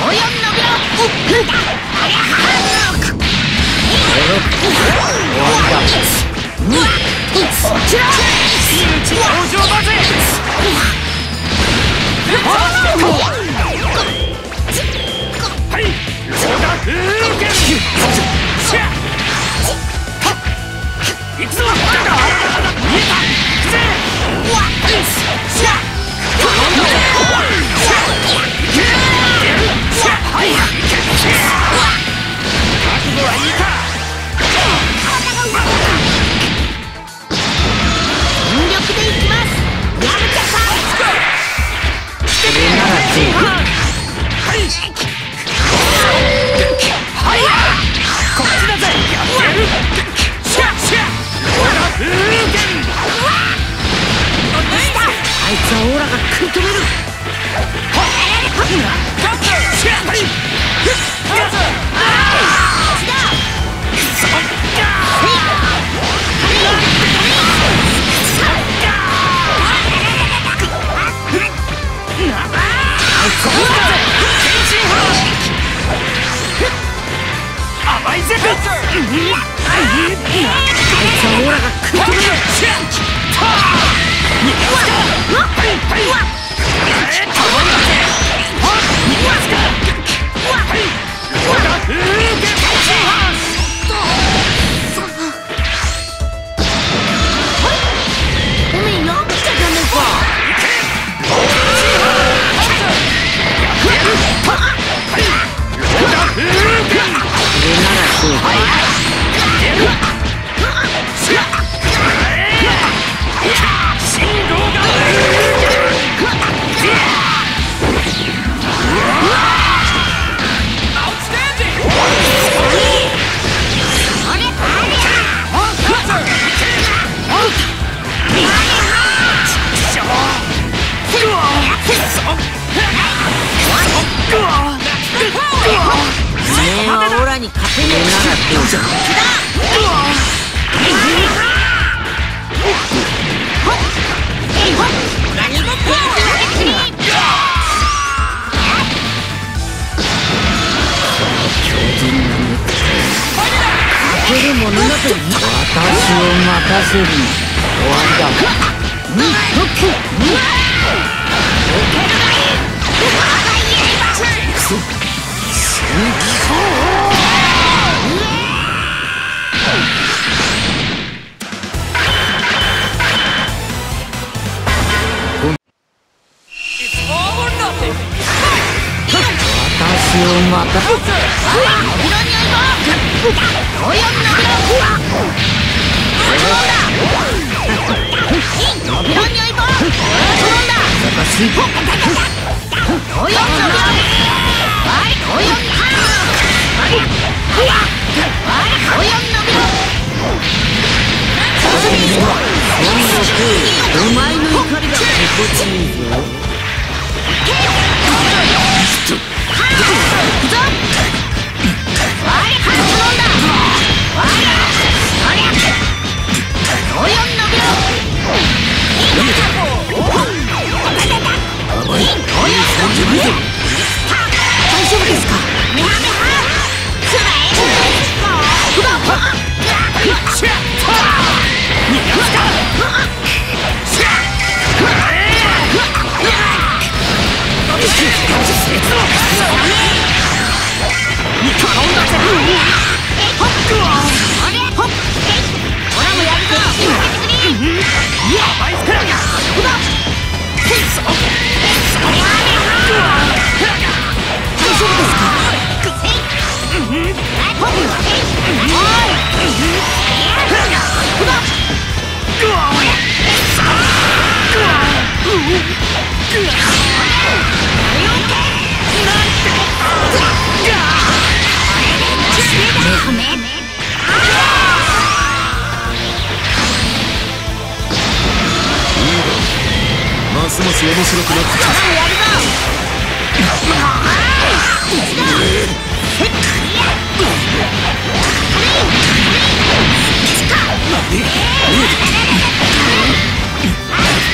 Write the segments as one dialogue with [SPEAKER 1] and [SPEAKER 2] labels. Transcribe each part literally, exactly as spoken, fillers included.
[SPEAKER 1] ますます面白くなってきた。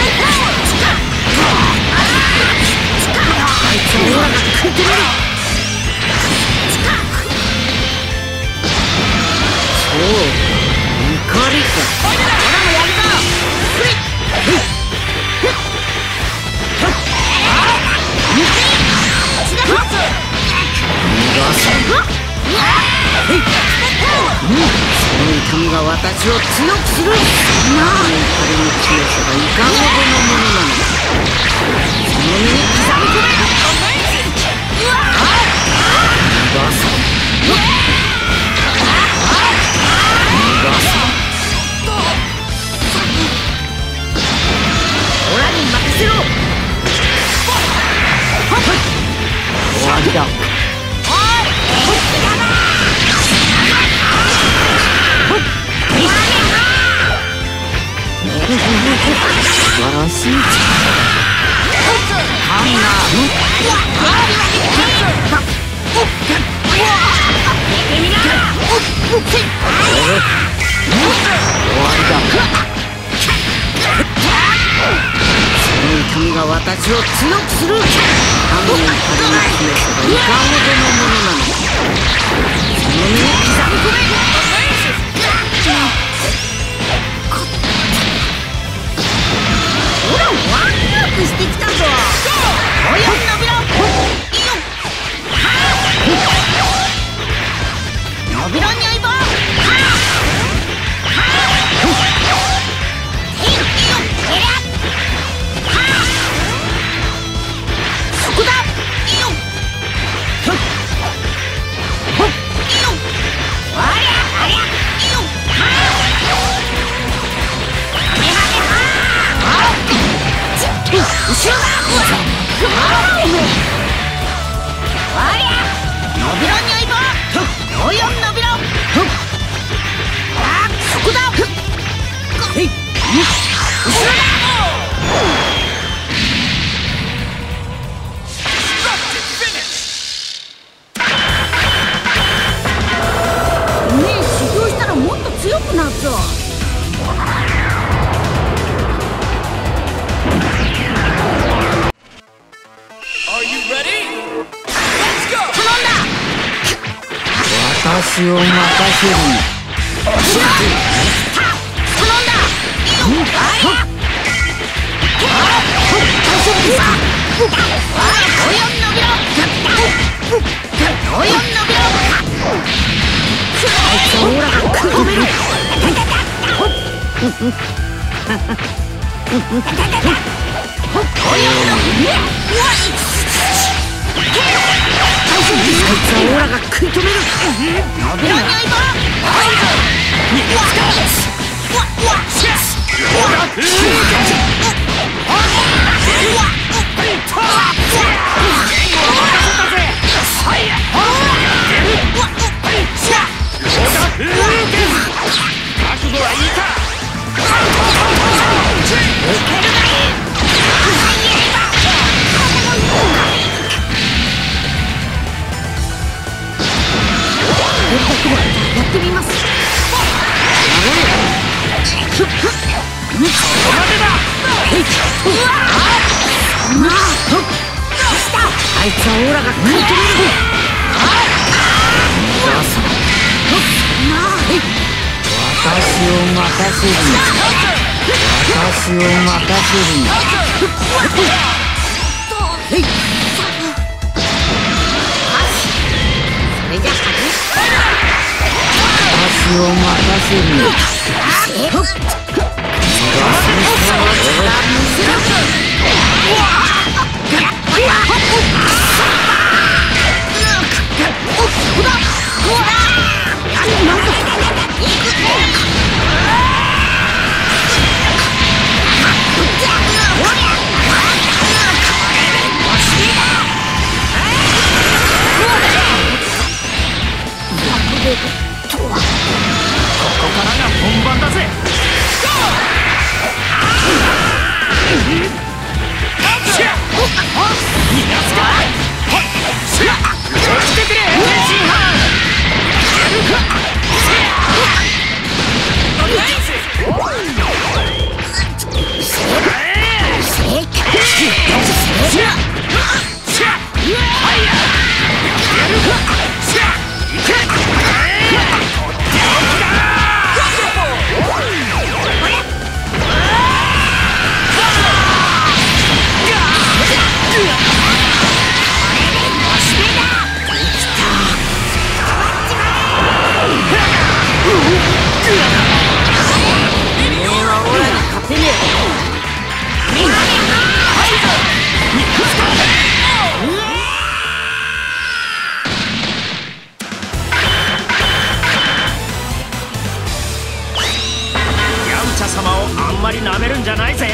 [SPEAKER 1] あいつは食い止める。
[SPEAKER 2] 怒りか。ほらもやるぞ。その痛みが私を強くする。なあ、これの強さがいかほどのものなのか。その身に刻み込め。逃がさん。逃がさん。オラに任せろ。終わりだ。素晴らしい。ハンナー。終わりだ。その痛みが私を強くする。ハンナーの強さがいかほどのものなのか。その身に刻み込め。ほらワンワークしてきたぞ。おや伸びろ。伸びろにゃいば。そこだ。ありゃありゃ。後ろだ。ありゃ伸びろにゃいば。およ伸びろ。あそこだ。後ろだ。ねえ修行したらもっと強くなるぞ。私を任せる。頼んだ。およん伸びろ。およん伸びろ。あいつはオーラが食い止める。およん伸びろ。あいつはオーラが食い止める。伸びろにゃいば。やってみます。あいつはオーラが食い止める。私を任せる。私を任せる。それじゃ私を任せる。ここからが本番だぜ。
[SPEAKER 3] あんまり舐めるんじゃないぜ。